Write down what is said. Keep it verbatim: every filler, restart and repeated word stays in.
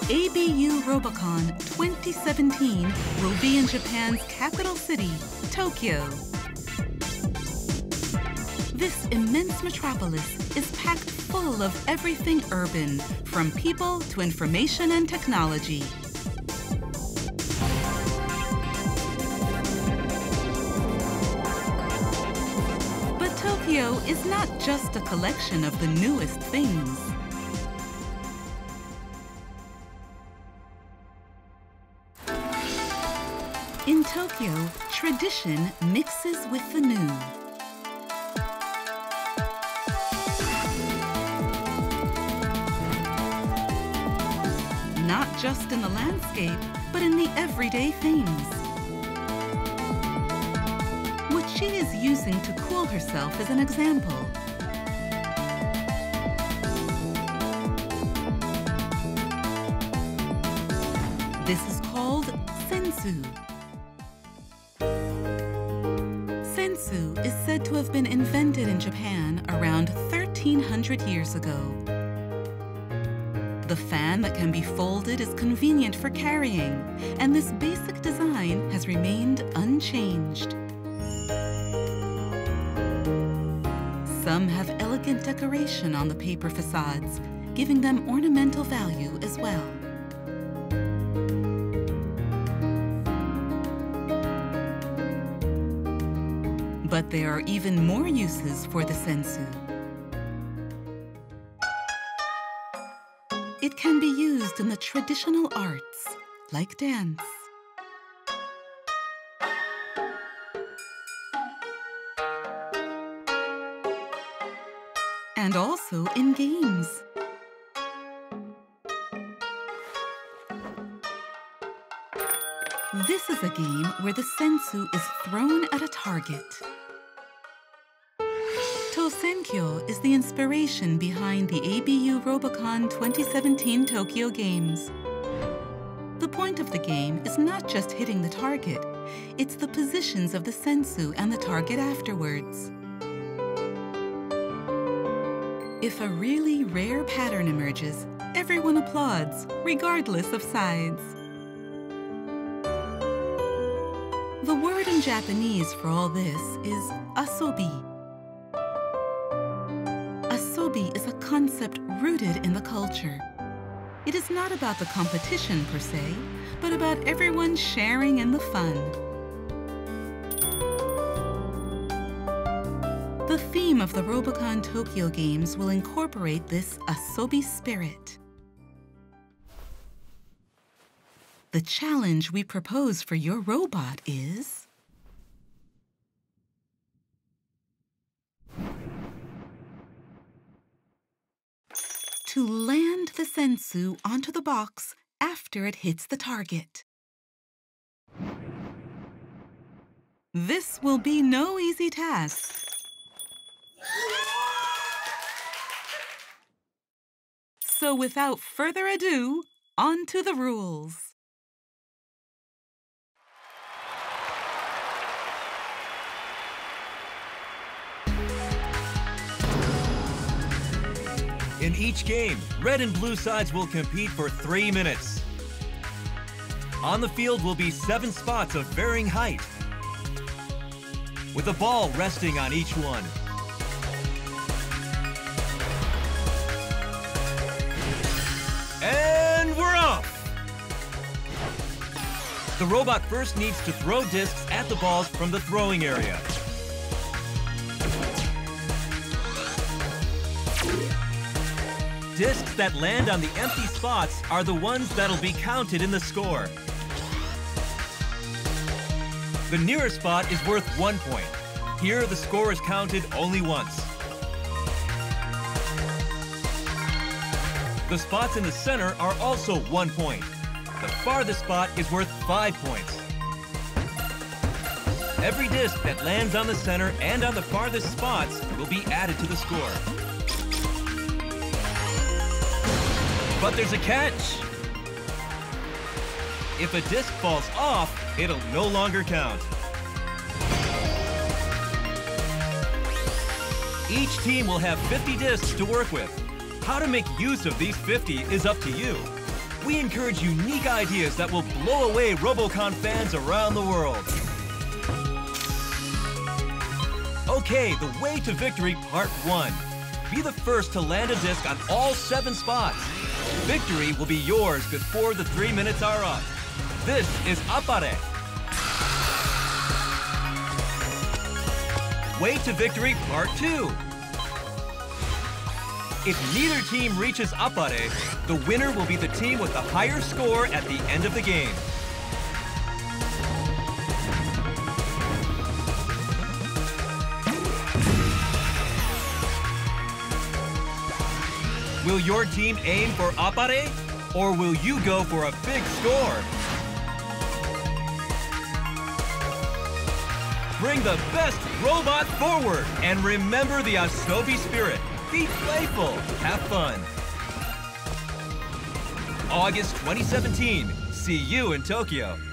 A B U Robocon twenty seventeen will be in Japan's capital city, Tokyo. This immense metropolis is packed full of everything urban, from people to information and technology. But Tokyo is not just a collection of the newest things. In Tokyo, tradition mixes with the new. Not just in the landscape, but in the everyday things. What she is using to cool herself is an example. This is called sensu. Sensu is said to have been invented in Japan around thirteen hundred years ago. The fan that can be folded is convenient for carrying, and this basic design has remained unchanged. Some have elegant decoration on the paper facades, giving them ornamental value as well. But there are even more uses for the sensu. It can be used in the traditional arts, like dance. And also in games. This is a game where the sensu is thrown at a target. Tosenkyo is the inspiration behind the A B U Robocon twenty seventeen Tokyo Games. The point of the game is not just hitting the target, it's the positions of the sensu and the target afterwards. If a really rare pattern emerges, everyone applauds, regardless of sides. The word in Japanese for all this is asobi. Asobi is a concept rooted in the culture. It is not about the competition per se, but about everyone sharing in the fun. The theme of the Robocon Tokyo Games will incorporate this asobi spirit. The challenge we propose for your robot is to land the sensu onto the box after it hits the target. This will be no easy task. So without further ado, on to the rules. In each game, red and blue sides will compete for three minutes. On the field will be seven spots of varying height, with a ball resting on each one. And we're off! The robot first needs to throw discs at the balls from the throwing area. Discs that land on the empty spots are the ones that'll be counted in the score. The nearest spot is worth one point. Here, the score is counted only once. The spots in the center are also one point. The farthest spot is worth five points. Every disc that lands on the center and on the farthest spots will be added to the score. But there's a catch. If a disc falls off, it'll no longer count. Each team will have fifty discs to work with. How to make use of these fifty is up to you. we encourage unique ideas that will blow away Robocon fans around the world. Okay, the way to victory, part one. Be the first to land a disc on all seven spots. Victory will be yours before the three minutes are up. This is Appare. Way to victory, part two. If neither team reaches Appare, the winner will be the team with the higher score at the end of the game. Will your team aim for Appare, or will you go for a big score? Bring the best robot forward, and remember the Asobi spirit. Be playful, have fun. August twenty seventeen, see you in Tokyo.